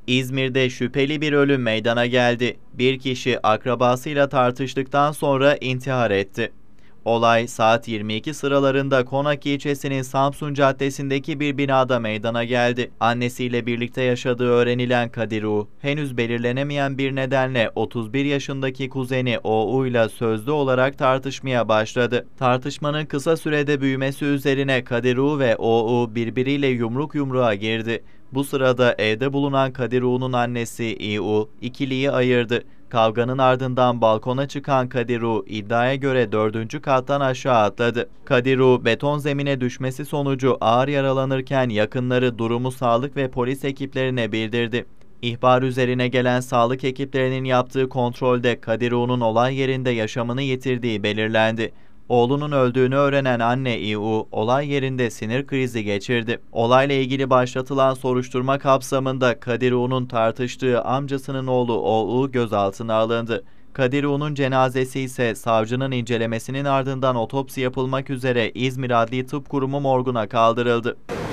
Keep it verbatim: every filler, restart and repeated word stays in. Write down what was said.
İzmir'de şüpheli bir ölüm meydana geldi. Bir kişi akrabasıyla tartıştıktan sonra intihar etti. Olay saat yirmi iki sıralarında Konak ilçesinin Samsun Caddesi'ndeki bir binada meydana geldi. Annesiyle birlikte yaşadığı öğrenilen Kadir U, henüz belirlenemeyen bir nedenle otuz bir yaşındaki kuzeni O U ile sözlü olarak tartışmaya başladı. Tartışmanın kısa sürede büyümesi üzerine Kadir U ve O U birbiriyle yumruk yumruğa girdi. Bu sırada evde bulunan Kadir U'nun annesi İ U ikiliyi ayırdı. Kavganın ardından balkona çıkan Kadir U iddiaya göre dördüncü kattan aşağı atladı. Kadir U beton zemine düşmesi sonucu ağır yaralanırken yakınları durumu sağlık ve polis ekiplerine bildirdi. İhbar üzerine gelen sağlık ekiplerinin yaptığı kontrolde Kadir U'nun olay yerinde yaşamını yitirdiği belirlendi. Oğlunun öldüğünü öğrenen anne İ U, olay yerinde sinir krizi geçirdi. Olayla ilgili başlatılan soruşturma kapsamında Kadir U'nun tartıştığı amcasının oğlu O U gözaltına alındı. Kadir U'nun cenazesi ise savcının incelemesinin ardından otopsi yapılmak üzere İzmir Adli Tıp Kurumu morguna kaldırıldı.